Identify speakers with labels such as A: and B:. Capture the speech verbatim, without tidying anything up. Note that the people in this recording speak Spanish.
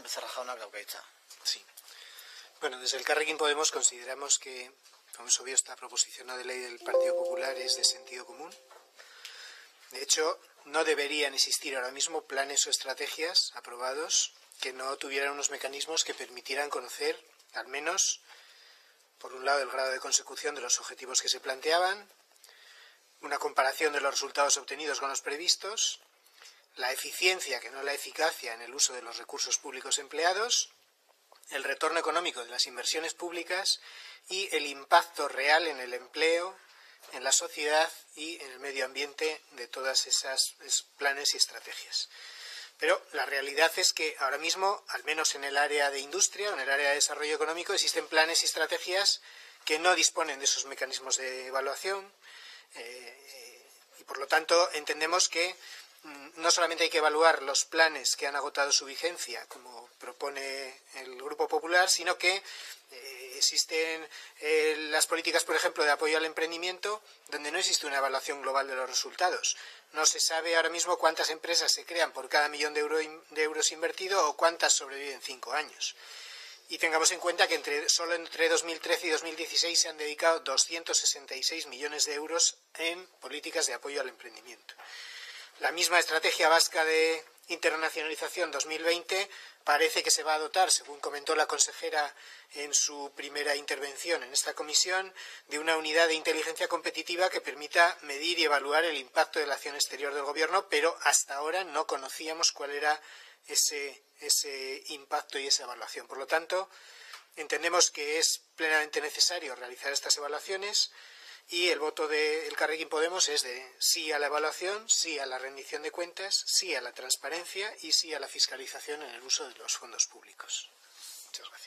A: Becerra jaunak dauka hitza.
B: Sí. Bueno, desde Elkarrekin Podemos consideramos que, como es obvio, esta proposición no de ley del Partido Popular es de sentido común. De hecho, no deberían existir ahora mismo planes o estrategias aprobados que no tuvieran unos mecanismos que permitieran conocer, al menos, por un lado, el grado de consecución de los objetivos que se planteaban, una comparación de los resultados obtenidos con los previstos, la eficiencia, que no la eficacia, en el uso de los recursos públicos empleados, el retorno económico de las inversiones públicas y el impacto real en el empleo, en la sociedad y en el medio ambiente de todas esas planes y estrategias. Pero la realidad es que ahora mismo, al menos en el área de industria o en el área de desarrollo económico, existen planes y estrategias que no disponen de esos mecanismos de evaluación eh, y, por lo tanto, entendemos que no solamente hay que evaluar los planes que han agotado su vigencia, como propone el Grupo Popular, sino que eh, existen eh, las políticas, por ejemplo, de apoyo al emprendimiento, donde no existe una evaluación global de los resultados. No se sabe ahora mismo cuántas empresas se crean por cada millón de, euro, de euros invertido o cuántas sobreviven cinco años. Y tengamos en cuenta que entre, solo entre dos mil trece y dos mil dieciséis se han dedicado doscientos sesenta y seis millones de euros en políticas de apoyo al emprendimiento. La misma Estrategia Vasca de Internacionalización dos mil veinte parece que se va a dotar, según comentó la consejera en su primera intervención en esta comisión, de una unidad de inteligencia competitiva que permita medir y evaluar el impacto de la acción exterior del Gobierno, pero hasta ahora no conocíamos cuál era ese, ese impacto y esa evaluación. Por lo tanto, entendemos que es plenamente necesario realizar estas evaluaciones. Y el voto de Elkarrekin Podemos es de sí a la evaluación, sí a la rendición de cuentas, sí a la transparencia y sí a la fiscalización en el uso de los fondos públicos. Muchas gracias.